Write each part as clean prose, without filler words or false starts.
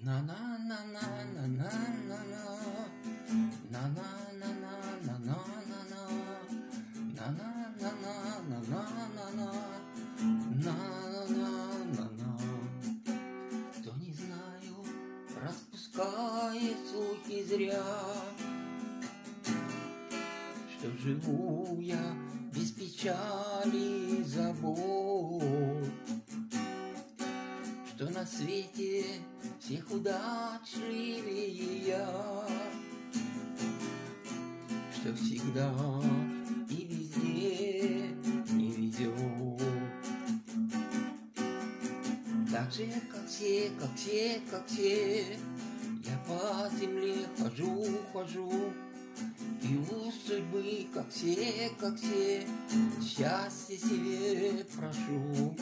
На на на на на на на на на на на на на на на на на на на. Кто не знаю, распускает слухи зря, что живу я без печали и забот, что на свете всех удачливее я, что всегда и везде не везет. Так же, как все, как все, как все, я по земле хожу, и у судьбы, как все, счастье себе прошу.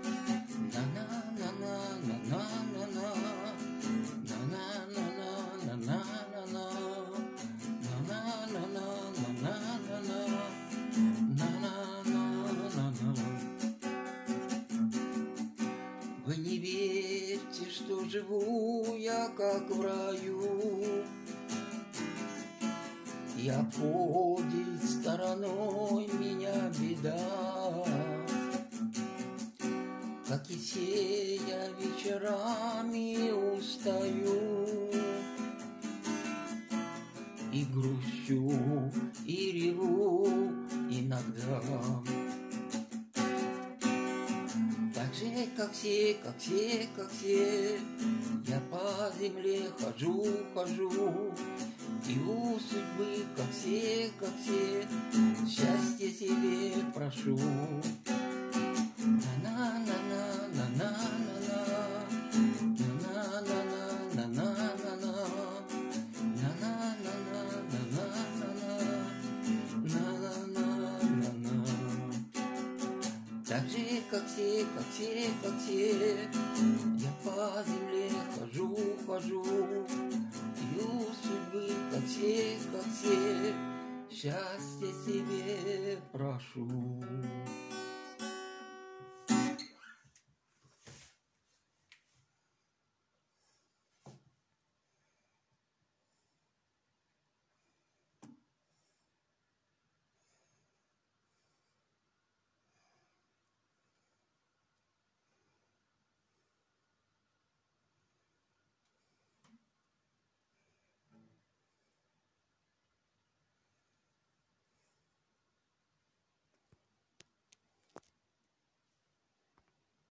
Вы не верьте, что живу я как в раю, и обходит стороной меня беда. Как и все, я вечерами устаю, и грущу, и реву иногда. Так же, как все, я по земле хожу, и у судьбы, как все, счастье себе прошу. Так же, как все, я по земле хожу, и у судьбы, как все, счастье себе прошу.